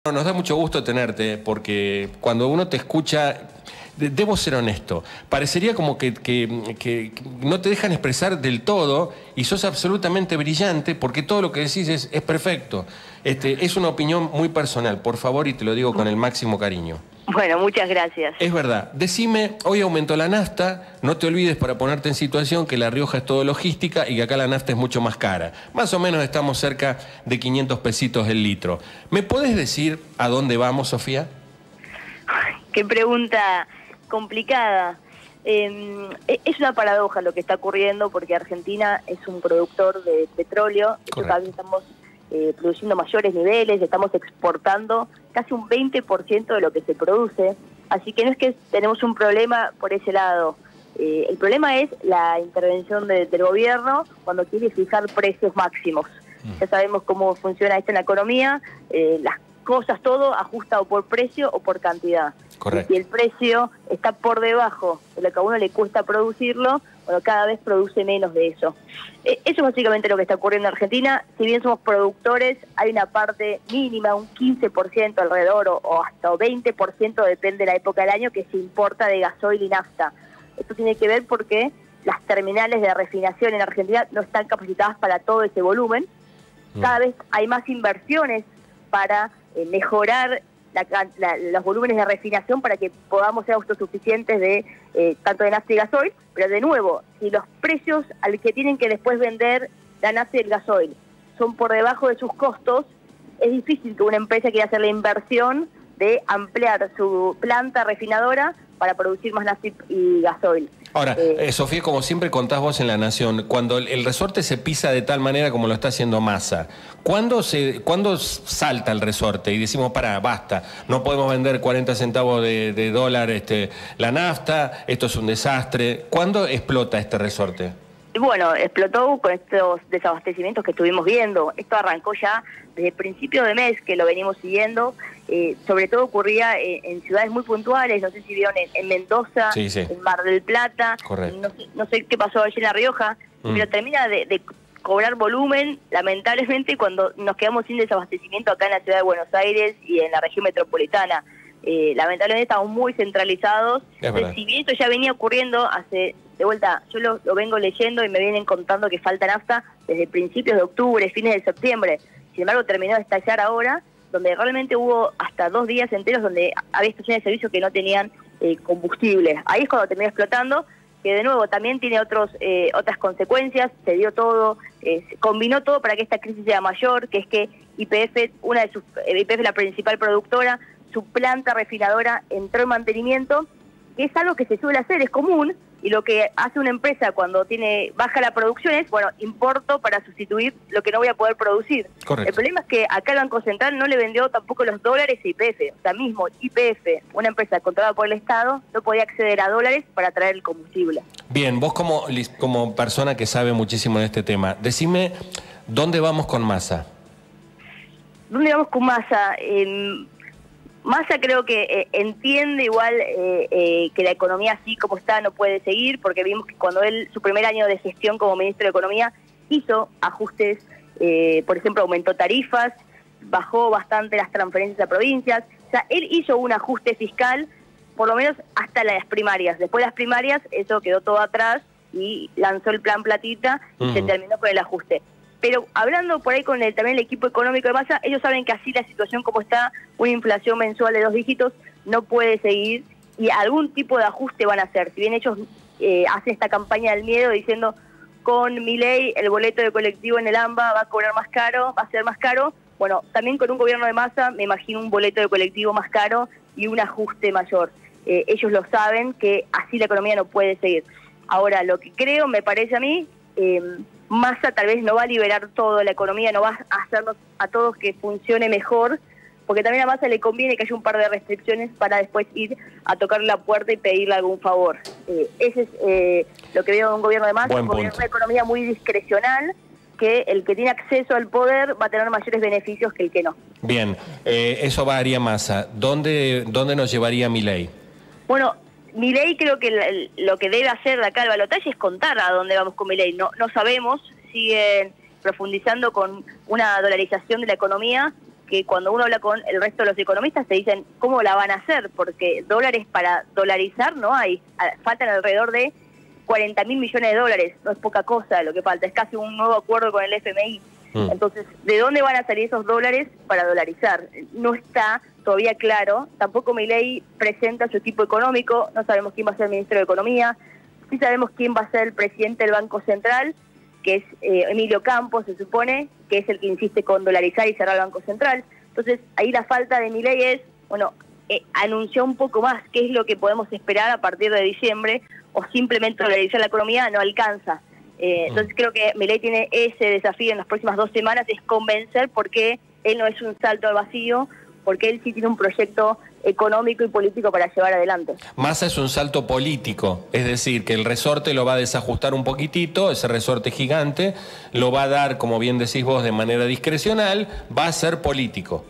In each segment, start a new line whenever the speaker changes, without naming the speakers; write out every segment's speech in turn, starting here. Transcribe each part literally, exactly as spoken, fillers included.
No, nos da mucho gusto tenerte, porque cuando uno te escucha, de- debo ser honesto, parecería como que, que- que no te dejan expresar del todo y sos absolutamente brillante porque todo lo que decís es, es perfecto. Este, es una opinión muy personal, por favor, y te lo digo con el máximo cariño.
Bueno, muchas gracias.
Es verdad. Decime, hoy aumentó la nafta, no te olvides para ponerte en situación que La Rioja es todo logística y que acá la nafta es mucho más cara. Más o menos estamos cerca de quinientos pesitos el litro. ¿Me podés decir a dónde vamos, Sofía?
Qué pregunta complicada. Eh, es una paradoja lo que está ocurriendo porque Argentina es un productor de petróleo. Cada vez estamos eh, produciendo mayores niveles, estamos exportando casi un veinte por ciento de lo que se produce. Así que no es que tenemos un problema por ese lado. Eh, el problema es la intervención de, del gobierno cuando quiere fijar precios máximos. Mm. Ya sabemos cómo funciona esto en la economía. Eh, las cosas, todo ajustado por precio o por cantidad.
Correcto.
Y si el precio está por debajo de lo que a uno le cuesta producirlo, bueno, cada vez produce menos de eso. Eh, eso es básicamente lo que está ocurriendo en Argentina. Si bien somos productores, hay una parte mínima, un quince por ciento alrededor, o, o hasta veinte por ciento, depende de la época del año, que se importa de gasoil y nafta. Esto tiene que ver porque las terminales de refinación en Argentina no están capacitadas para todo ese volumen. Cada vez hay más inversiones para eh, mejorar la, la, los volúmenes de refinación para que podamos ser autosuficientes de eh, tanto de nafta y gasoil, pero de nuevo, si los precios al que tienen que después vender la nafta y el gasoil son por debajo de sus costos, es difícil que una empresa quiera hacer la inversión de ampliar su planta refinadora para producir más nafta y gasoil.
Ahora, eh, eh, Sofía, como siempre contás vos en La Nación, cuando el, el resorte se pisa de tal manera como lo está haciendo Massa, ¿cuándo, se, ¿cuándo salta el resorte y decimos, pará, basta, no podemos vender cuarenta centavos de, de dólar este, la nafta, esto es un desastre? ¿Cuándo explota este resorte?
Bueno, explotó con estos desabastecimientos que estuvimos viendo. Esto arrancó ya desde el principio de mes, que lo venimos siguiendo. Eh, sobre todo ocurría en, en ciudades muy puntuales, no sé si vieron en, en Mendoza, sí, sí. en Mar del Plata, no sé, no sé qué pasó allí en La Rioja, mm. pero termina de, de cobrar volumen, lamentablemente, cuando nos quedamos sin desabastecimiento acá en la ciudad de Buenos Aires y en la región metropolitana. Eh, lamentablemente estamos muy centralizados. Entonces, si bien esto ya venía ocurriendo hace, de vuelta, yo lo, lo vengo leyendo y me vienen contando que falta nafta desde principios de octubre, fines de septiembre. Sin embargo, terminó de estallar ahora, donde realmente hubo hasta dos días enteros donde había estaciones de servicio que no tenían eh, combustible. Ahí es cuando terminó explotando, que de nuevo también tiene otros eh, otras consecuencias. Se dio todo, eh, se combinó todo para que esta crisis sea mayor, que es que Y P F, una de sus, Y P F, la principal productora, su planta refinadora entró en mantenimiento, que es algo que se suele hacer, es común, y lo que hace una empresa cuando tiene baja la producción es, bueno, importo para sustituir lo que no voy a poder producir. Correcto. El problema es que acá el Banco Central no le vendió tampoco los dólares a Y P F, o sea, mismo Y P F, una empresa controlada por el Estado, no podía acceder a dólares para traer el combustible.
Bien, vos como, como persona que sabe muchísimo de este tema, decime, ¿dónde vamos con Massa?
¿Dónde vamos con Massa? Eh, Massa creo que eh, entiende igual eh, eh, que la economía así como está no puede seguir, porque vimos que cuando él, su primer año de gestión como ministro de Economía, hizo ajustes, eh, por ejemplo, aumentó tarifas, bajó bastante las transferencias a provincias, o sea, él hizo un ajuste fiscal, por lo menos hasta las primarias. Después de las primarias, eso quedó todo atrás y lanzó el plan Platita y uh-huh. se terminó con el ajuste. Pero hablando por ahí con el, también el equipo económico de Massa, ellos saben que así la situación como está, una inflación mensual de dos dígitos, no puede seguir y algún tipo de ajuste van a hacer. Si bien ellos eh, hacen esta campaña del miedo diciendo con Milei el boleto de colectivo en el AMBA va a cobrar más caro, va a ser más caro, bueno, también con un gobierno de Massa me imagino un boleto de colectivo más caro y un ajuste mayor. Eh, ellos lo saben que así la economía no puede seguir. Ahora, lo que creo, me parece a mí... Eh, Massa tal vez no va a liberar todo, la economía no va a hacernos a todos que funcione mejor, porque también a Massa le conviene que haya un par de restricciones para después ir a tocar la puerta y pedirle algún favor. Eh, ese es eh, lo que veo de un gobierno de Massa, un gobierno de una economía muy discrecional, que el que tiene acceso al poder va a tener mayores beneficios que el que no.
Bien, eh, eso va a haría Massa. ¿Dónde, dónde nos llevaría Milei?
Bueno, Milei creo que lo que debe hacer de acá al balotaje es contar a dónde vamos con Milei. No, no sabemos, siguen profundizando con una dolarización de la economía que cuando uno habla con el resto de los economistas te dicen cómo la van a hacer, porque dólares para dolarizar no hay, faltan alrededor de cuarenta mil millones de dólares, no es poca cosa lo que falta, es casi un nuevo acuerdo con el F M I. Mm. Entonces, ¿de dónde van a salir esos dólares para dolarizar? No está todavía claro, tampoco Milei presenta su equipo económico, no sabemos quién va a ser el ministro de Economía, sí sabemos quién va a ser el presidente del Banco Central, que es eh, Emilio Campos, se supone, que es el que insiste con dolarizar y cerrar el Banco Central. Entonces, ahí la falta de Milei es, bueno, eh, anunciar un poco más qué es lo que podemos esperar a partir de diciembre, o simplemente dolarizar la economía no alcanza. Eh, entonces creo que Milei tiene ese desafío en las próximas dos semanas, es convencer por qué él no es un salto al vacío, porque él sí tiene un proyecto económico y político para llevar adelante.
Massa es un salto político, es decir, que el resorte lo va a desajustar un poquitito, ese resorte gigante, lo va a dar, como bien decís vos, de manera discrecional, va a ser político.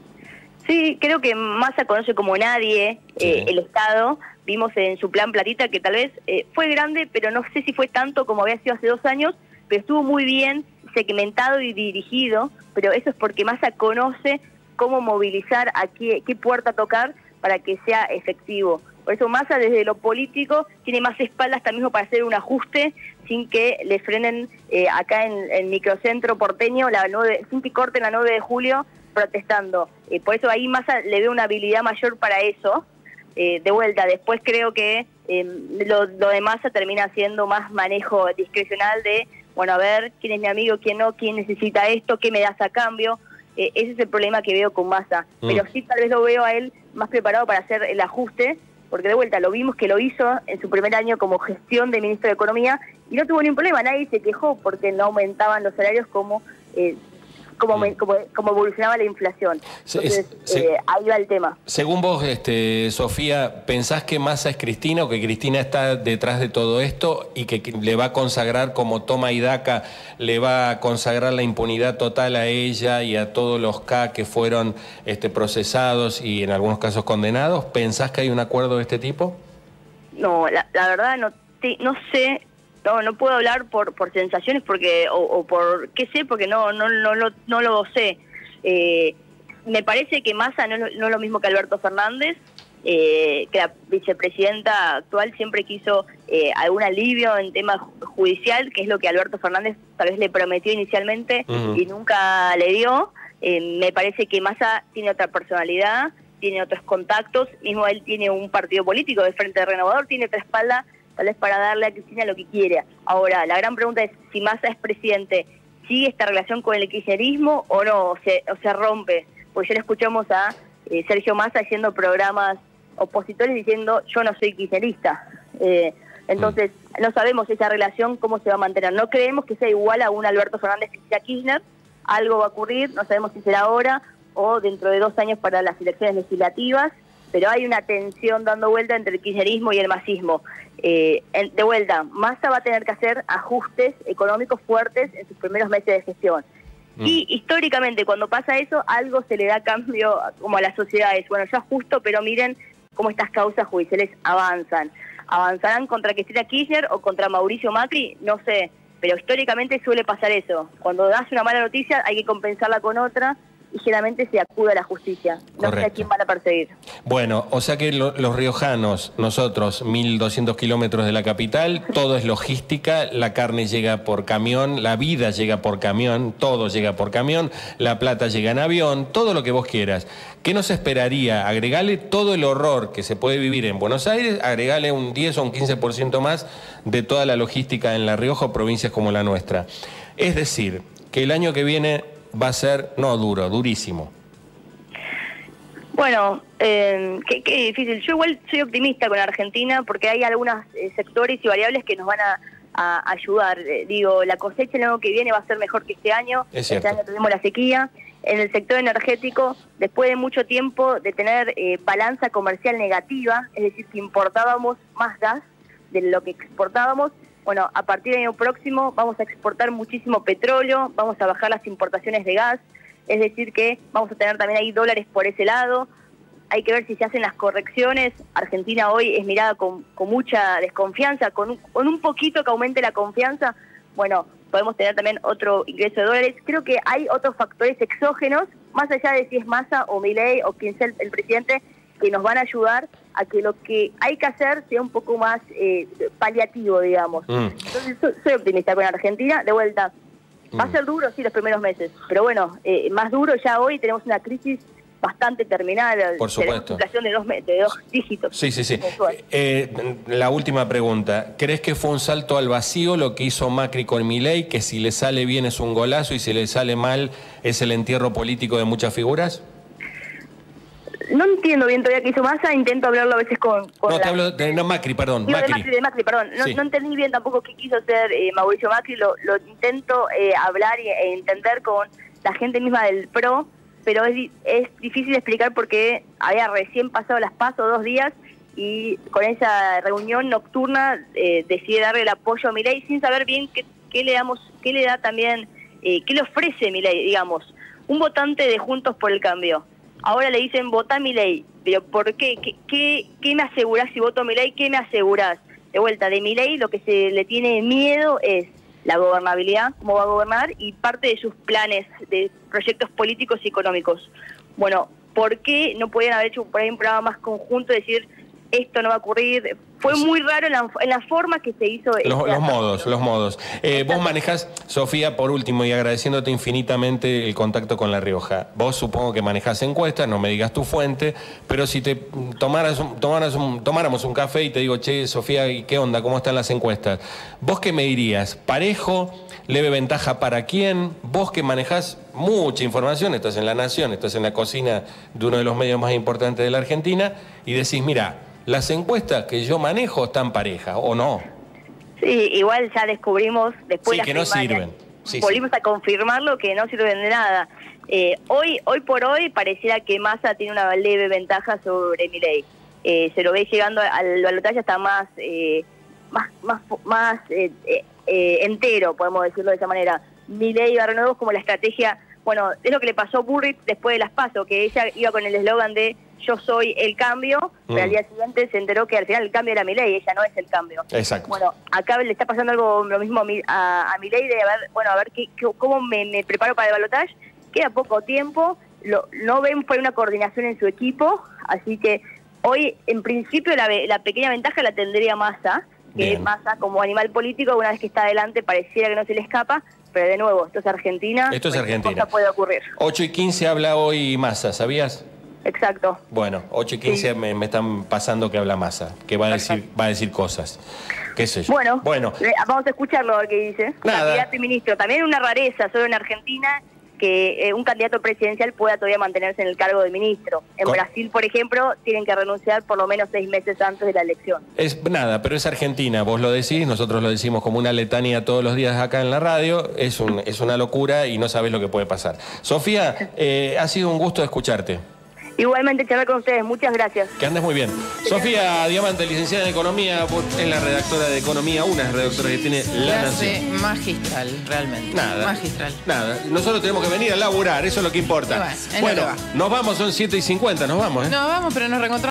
Sí, creo que Massa conoce como nadie sí. eh, el Estado. Vimos en su plan Platita que tal vez eh, fue grande, pero no sé si fue tanto como había sido hace dos años, pero estuvo muy bien segmentado y dirigido, pero eso es porque Massa conoce cómo movilizar, a qué, qué puerta tocar para que sea efectivo. Por eso Massa desde lo político tiene más espaldas hasta mismo para hacer un ajuste sin que le frenen eh, acá en el microcentro porteño, la nueve, sin que corten la nueve de julio protestando. Eh, por eso ahí Massa le ve una habilidad mayor para eso. Eh, de vuelta, después creo que eh, lo, lo de Massa termina siendo más manejo discrecional de, bueno, a ver, quién es mi amigo, quién no, quién necesita esto, qué me das a cambio. Eh, ese es el problema que veo con Massa. Mm. Pero sí tal vez lo veo a él más preparado para hacer el ajuste, porque de vuelta lo vimos que lo hizo en su primer año como gestión de ministro de Economía y no tuvo ningún problema, nadie se quejó porque no aumentaban los salarios como... Eh, Como, me, como, como evolucionaba la inflación. Entonces, se, eh, ahí va el tema.
Según vos, este, Sofía, ¿pensás que Massa es Cristina o que Cristina está detrás de todo esto y que le va a consagrar, como toma y daca, le va a consagrar la impunidad total a ella y a todos los K que fueron este, procesados y en algunos casos condenados? ¿Pensás que hay un acuerdo de este tipo?
No, la, la verdad no, te, no sé... No, no puedo hablar por por sensaciones porque o, o por qué sé, porque no no no, no, no lo sé. Eh, me parece que Massa no, no es lo mismo que Alberto Fernández, eh, que la vicepresidenta actual siempre quiso eh, algún alivio en tema judicial, que es lo que Alberto Fernández tal vez le prometió inicialmente uh-huh. y nunca le dio. Eh, me parece que Massa tiene otra personalidad, tiene otros contactos, mismo él tiene un partido político de Frente Renovador, tiene otra espalda tal vez para darle a Cristina lo que quiere. Ahora, la gran pregunta es si Massa es presidente, ¿sigue esta relación con el kirchnerismo o no? O se, o se rompe. Porque ya le escuchamos a eh, Sergio Massa haciendo programas opositores diciendo yo no soy kirchnerista. Eh, entonces, mm. no sabemos esa relación cómo se va a mantener. No creemos que sea igual a un Alberto Fernández Cristina Kirchner. Algo va a ocurrir, no sabemos si será ahora o dentro de dos años para las elecciones legislativas. Pero hay una tensión dando vuelta entre el kirchnerismo y el masismo. Eh, de vuelta, Massa va a tener que hacer ajustes económicos fuertes en sus primeros meses de gestión. Mm. Y históricamente, cuando pasa eso, algo se le da cambio como a las sociedades. Bueno, yo ajusto, pero miren cómo estas causas judiciales avanzan. ¿Avanzarán contra Cristina Kirchner o contra Mauricio Macri? No sé, pero históricamente suele pasar eso. Cuando das una mala noticia hay que compensarla con otra, y generalmente se acude a la justicia. No Correcto. Sé a quién van a perseguir.
Bueno, o sea que lo, los riojanos, nosotros, mil doscientos kilómetros de la capital, todo es logística, la carne llega por camión, la vida llega por camión, todo llega por camión, la plata llega en avión, todo lo que vos quieras. ¿Qué nos esperaría? Agregale todo el horror que se puede vivir en Buenos Aires, agregale un diez o un quince por ciento más de toda la logística en La Rioja o provincias como la nuestra. Es decir, que el año que viene va a ser, no duro, durísimo.
Bueno, eh, qué, qué difícil. Yo igual soy optimista con Argentina porque hay algunos eh, sectores y variables que nos van a, a ayudar. Eh, digo, la cosecha el año que viene va a ser mejor que este año.
Es
este año tuvimos la sequía. En el sector energético, después de mucho tiempo de tener eh, balanza comercial negativa, es decir, que importábamos más gas de lo que exportábamos, bueno, a partir del año próximo vamos a exportar muchísimo petróleo, vamos a bajar las importaciones de gas, es decir que vamos a tener también ahí dólares por ese lado. Hay que ver si se hacen las correcciones. Argentina hoy es mirada con, con mucha desconfianza, con un, con un poquito que aumente la confianza, bueno, podemos tener también otro ingreso de dólares. Creo que hay otros factores exógenos más allá de si es Massa o Milei o quien sea el, el presidente, que nos van a ayudar a que lo que hay que hacer sea un poco más eh, paliativo, digamos. Mm. Entonces soy, soy optimista con Argentina. De vuelta, va a ser duro, sí, los primeros meses, pero bueno, eh, más duro ya hoy, tenemos una crisis bastante terminal.
Por supuesto.
Tenemos inflación de dos, de dos dígitos.
Sí, sí, sí. Eh, la última pregunta. ¿Crees que fue un salto al vacío lo que hizo Macri con Milei, que si le sale bien es un golazo y si le sale mal es el entierro político de muchas figuras?
No entiendo bien todavía qué hizo Massa, intento hablarlo a veces con... con
no,
la...
te hablo de no, Macri, perdón.
Digo,
Macri.
de Macri, de Macri, perdón. No,
sí.
no entendí bien tampoco qué quiso hacer eh, Mauricio Macri, lo, lo intento eh, hablar y, e entender con la gente misma del P R O, pero es, es difícil explicar porque había recién pasado las PASO dos días y con esa reunión nocturna eh, decide darle el apoyo a Milei sin saber bien qué, qué le damos, qué le da también, eh, qué le ofrece Milei, digamos. Un votante de Juntos por el Cambio. Ahora le dicen, votá a Milei, pero ¿por qué? ¿Qué, qué, qué me asegurás si voto a Milei? ¿Qué me asegurás? De vuelta, de Milei lo que se le tiene miedo es la gobernabilidad, cómo va a gobernar, y parte de sus planes de proyectos políticos y económicos. Bueno, ¿por qué no podían haber hecho por ahí un programa más conjunto, decir, esto no va a ocurrir? Fue muy raro en la, en la forma que se hizo.
Los,
este
los modos, los modos. Eh, vos manejás, Sofía, por último, y agradeciéndote infinitamente el contacto con La Rioja. Vos supongo que manejás encuestas, no me digas tu fuente, pero si te tomaras, tomaras un, tomáramos un café y te digo, che, Sofía, ¿qué onda? ¿Cómo están las encuestas? ¿Vos qué me dirías? ¿Parejo? ¿Leve ventaja para quién? Vos que manejás mucha información, estás en La Nación, estás en la cocina de uno de los medios más importantes de la Argentina, y decís, mira, las encuestas que yo manejo están parejas, ¿o no?
Sí, igual ya descubrimos, después
sí,
de
que no sirven. Sí,
volvimos
sí.
a confirmarlo, que no sirven de nada. Eh, hoy hoy por hoy pareciera que Massa tiene una leve ventaja sobre Milei. Eh, se lo ve llegando al balotaje hasta más, eh, más, más, más eh, eh, eh, entero, podemos decirlo de esa manera. Milei y Barrio como la estrategia, bueno, es lo que le pasó a Burrich después de las PASO, que ella iba con el eslogan de yo soy el cambio, mm. pero al día siguiente se enteró que al final el cambio era Milei, ella no es el cambio.
Exacto.
Bueno, acá le está pasando algo lo mismo a, a, a Milei de a ver, bueno, a ver qué, qué, cómo me, me preparo para el balotaje. Queda poco tiempo, lo, no ven por una coordinación en su equipo, así que hoy en principio la, la pequeña ventaja la tendría Massa, que Bien. Massa como animal político, una vez que está adelante pareciera que no se le escapa, pero de nuevo, esto es Argentina.
Esto es Argentina.
Cosa puede ocurrir.
ocho y quince habla hoy Massa, ¿sabías?
Exacto.
Bueno, ocho y quince sí. me, me están pasando que habla Massa, que va a decir, va a decir cosas. ¿Qué sé yo?
Bueno,
bueno.
vamos a escucharlo a ver qué dice.
Nada.
Candidato y ministro. También una rareza, solo en Argentina, que eh, un candidato presidencial pueda todavía mantenerse en el cargo de ministro. En Con... Brasil, por ejemplo, tienen que renunciar por lo menos seis meses antes de la elección.
Es nada, pero es Argentina, vos lo decís, nosotros lo decimos como una letanía todos los días acá en la radio, es, un, es una locura y no sabés lo que puede pasar. Sofía, eh, ha sido un gusto escucharte.
Igualmente charlar con ustedes, muchas gracias.
Que andes muy bien. Sofía Diamante, licenciada en Economía, es la redactora de Economía, una de las redactoras que tiene La Nación.
Magistral, realmente.
Nada.
Magistral.
Nada. Nosotros tenemos que venir a laburar, eso es lo que importa.
Bueno,
bueno nos vamos, son siete y cincuenta, nos vamos, ¿eh?
Nos vamos, pero nos reencontramos.